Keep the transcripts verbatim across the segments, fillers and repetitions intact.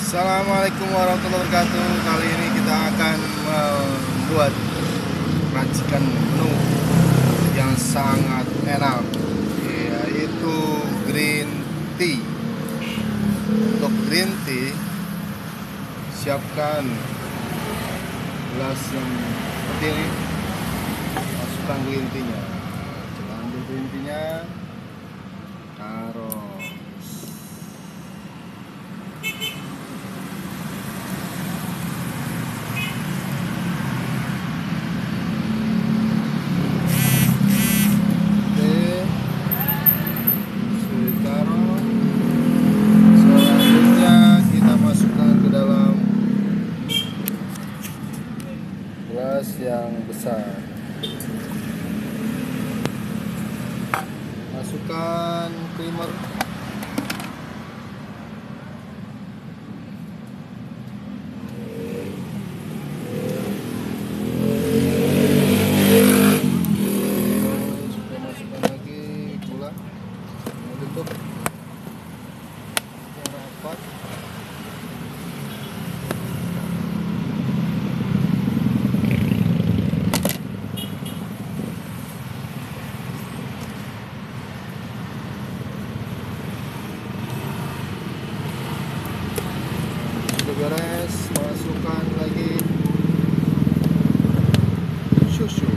Assalamualaikum warahmatullahi wabarakatuh. Kali ini kita akan membuat racikan menu yang sangat enak, yaitu green tea. Untuk green tea, siapkan gelas yang seperti ini. Masukkan green tea-nya. Kita ambil green tea-nya, taruh. Gelas yang besar, masukkan creamer, masukkan lagi gula, tutup yang rapat. Beres, masukkan lagi susu.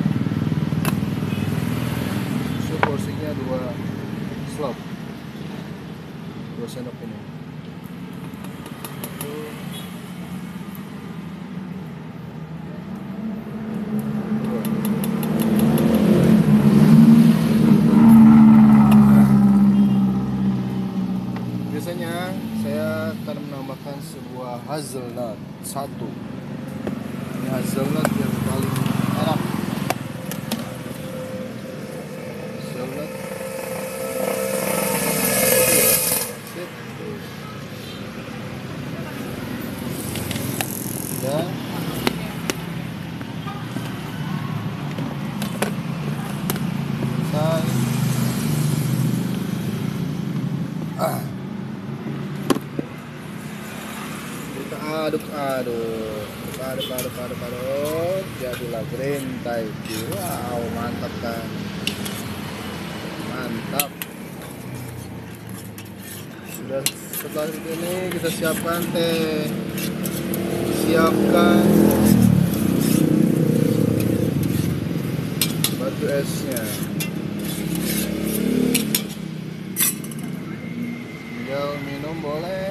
Susu porsinya dua slop, dua sendok ini. Biasanya saya akan menambahkan sebuah hazelnut satu. Ini hazelnut yang paling enak. Hazelnut. Sip. Ya. Selesai. Ah. Aduk aduk aduk aduk aduk aduk jadilah green tea. Wow, mantap kan, mantap. Sudah, setelah ini kita siapkan teh, siapkan batu esnya, tinggal minum boleh.